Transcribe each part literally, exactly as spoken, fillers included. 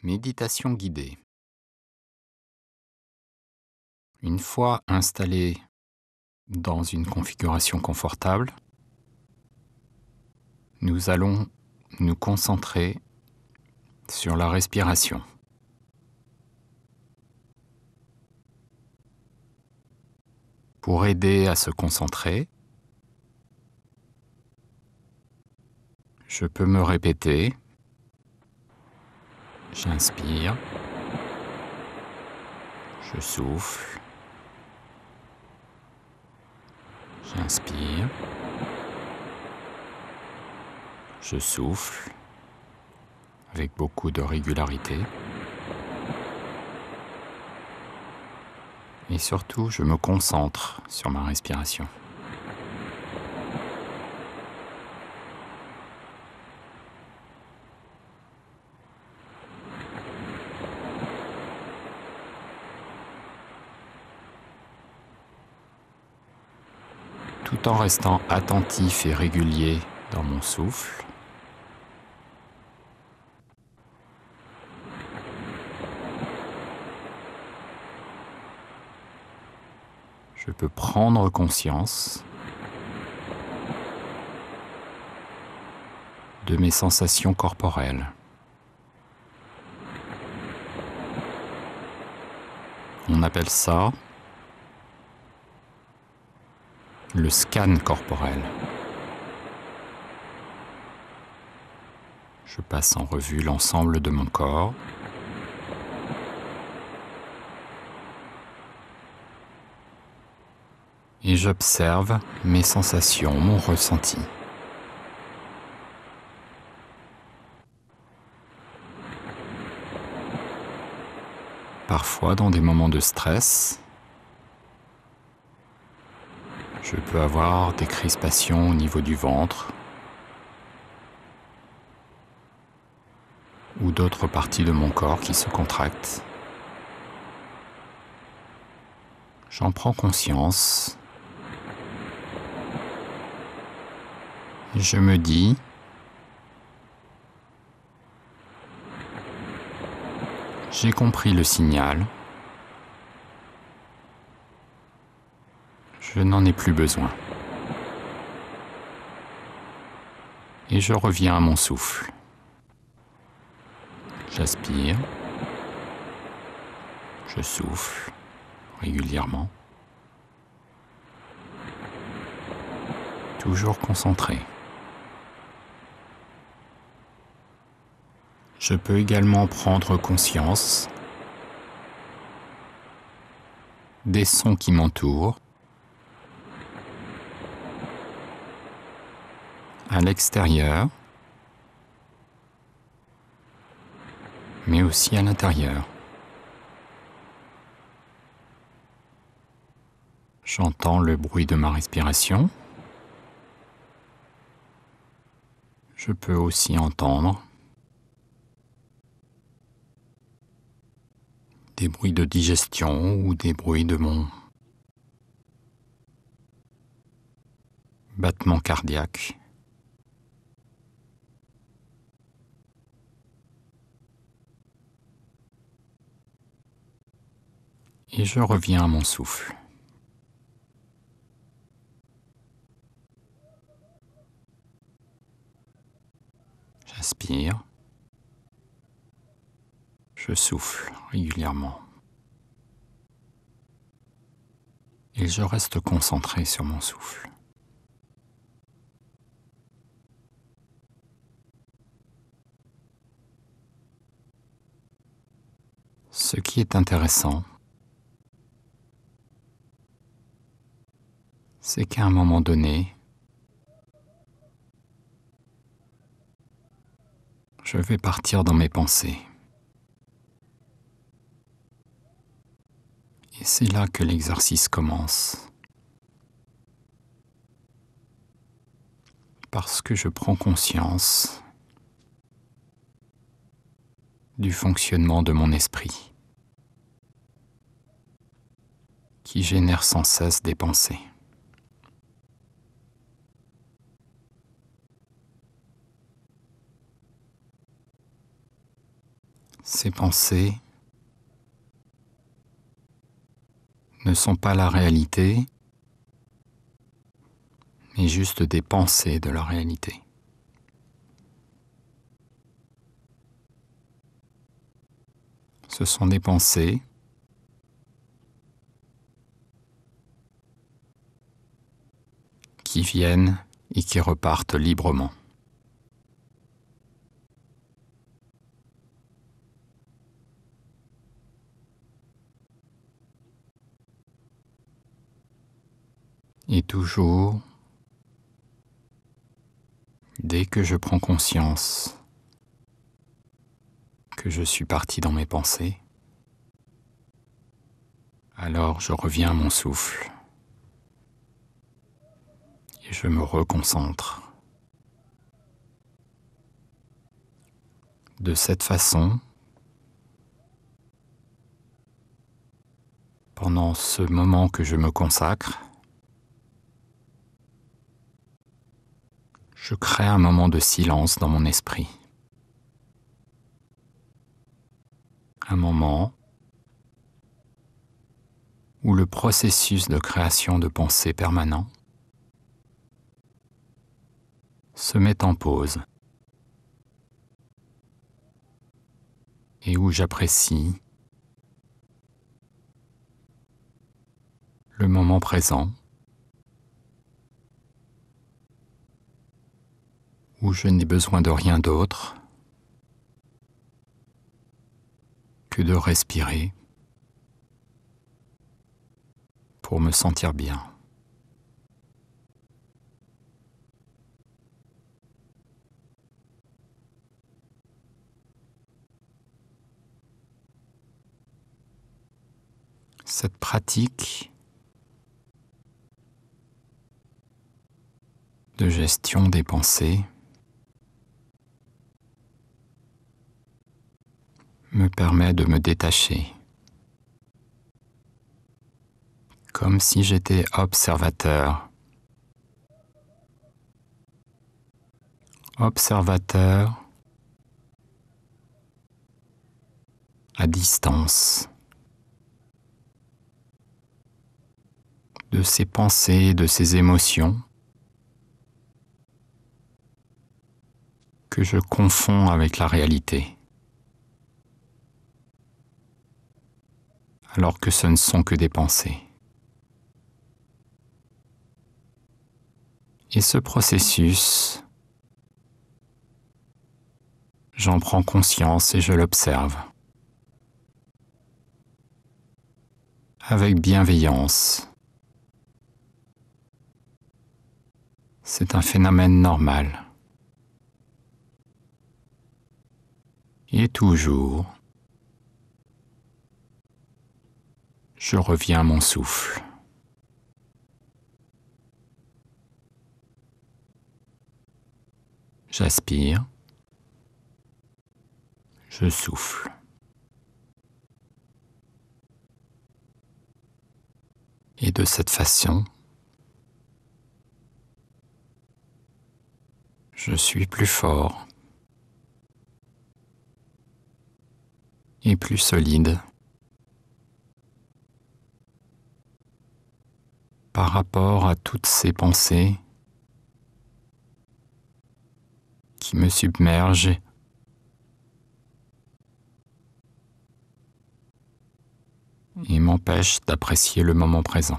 Méditation guidée. Une fois installé dans une configuration confortable, nous allons nous concentrer sur la respiration. Pour aider à se concentrer, je peux me répéter. J'inspire, je souffle, j'inspire, je souffle avec beaucoup de régularité. Et surtout, je me concentre sur ma respiration. Tout en restant attentif et régulier dans mon souffle, je peux prendre conscience de mes sensations corporelles. On appelle ça le scan corporel. Je passe en revue l'ensemble de mon corps. Et j'observe mes sensations, mon ressenti. Parfois, dans des moments de stress, je peux avoir des crispations au niveau du ventre ou d'autres parties de mon corps qui se contractent. J'en prends conscience et je me dis j'ai compris le signal. Je n'en ai plus besoin. Et je reviens à mon souffle. J'aspire. Je souffle régulièrement. Toujours concentré. Je peux également prendre conscience des sons qui m'entourent, à l'extérieur, mais aussi à l'intérieur. J'entends le bruit de ma respiration. Je peux aussi entendre des bruits de digestion ou des bruits de mon battement cardiaque. Et je reviens à mon souffle. J'aspire. Je souffle régulièrement. Et je reste concentré sur mon souffle. Ce qui est intéressant, c'est qu'à un moment donné, je vais partir dans mes pensées. Et c'est là que l'exercice commence. Parce que je prends conscience du fonctionnement de mon esprit, qui génère sans cesse des pensées. Ces pensées ne sont pas la réalité, mais juste des pensées de la réalité. Ce sont des pensées qui viennent et qui repartent librement. Et toujours, dès que je prends conscience que je suis parti dans mes pensées, alors je reviens à mon souffle et je me reconcentre. De cette façon, pendant ce moment que je me consacre, je crée un moment de silence dans mon esprit. Un moment où le processus de création de pensées permanent se met en pause et où j'apprécie le moment présent, où je n'ai besoin de rien d'autre que de respirer pour me sentir bien. Cette pratique de gestion des pensées me permet de me détacher, comme si j'étais observateur. Observateur à distance de ces pensées, de ces émotions que je confonds avec la réalité, alors que ce ne sont que des pensées. Et ce processus, j'en prends conscience et je l'observe avec bienveillance. C'est un phénomène normal. Et toujours, je reviens à mon souffle. J'aspire, je souffle. Et de cette façon, je suis plus fort et plus solide par rapport à toutes ces pensées qui me submergent et m'empêchent d'apprécier le moment présent.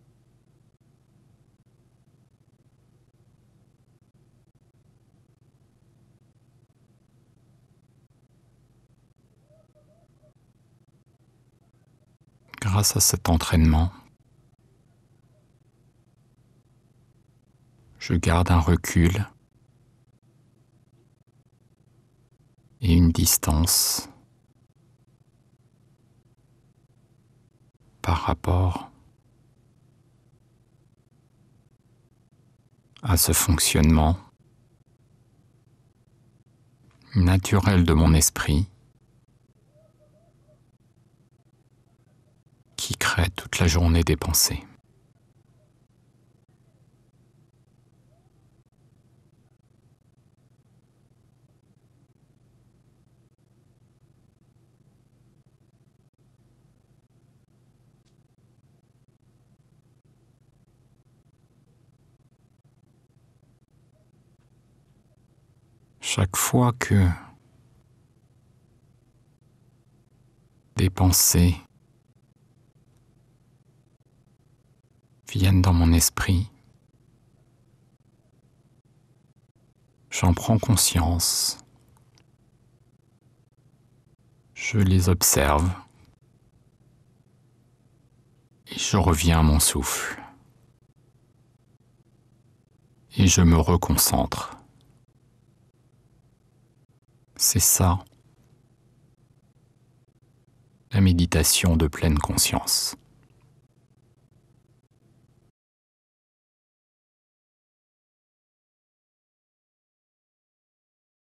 Grâce à cet entraînement, je garde un recul et une distance par rapport à ce fonctionnement naturel de mon esprit qui crée toute la journée des pensées. Chaque fois que des pensées viennent dans mon esprit, j'en prends conscience, je les observe et je reviens à mon souffle et je me reconcentre. C'est ça, la méditation de pleine conscience.